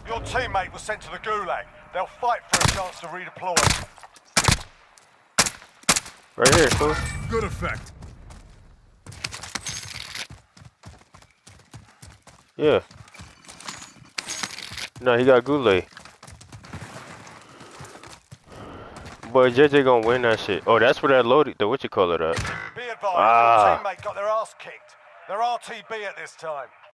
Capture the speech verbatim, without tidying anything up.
Your teammate was sent to the Gulag. They'll fight for a chance to redeploy. Right here, cool. Good effect. Yeah. No, he got Goulet. Boy, J J gonna win that shit. Oh, that's where that loaded, the what you call it at. Be advised, Ah. your teammate got their ass kicked. They're R T B at this time.